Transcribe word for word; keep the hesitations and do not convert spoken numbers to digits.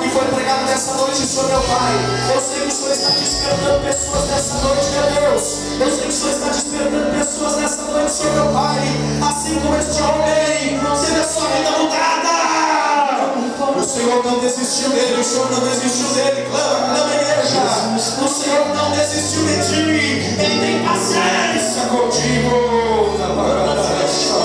que foi pregado nessa noite, Senhor meu Pai. Eu sei que o Senhor está despertando pessoas nessa noite, meu Deus. Eu sei que o Senhor está despertando pessoas nessa noite, Senhor meu Pai. Assim como este homem, seja a sua vida mudada. O Senhor não desistiu dele, o Senhor não desistiu dele. Clama, clama, igreja. O Senhor não desistiu de ti. Ele tem paciência contigo.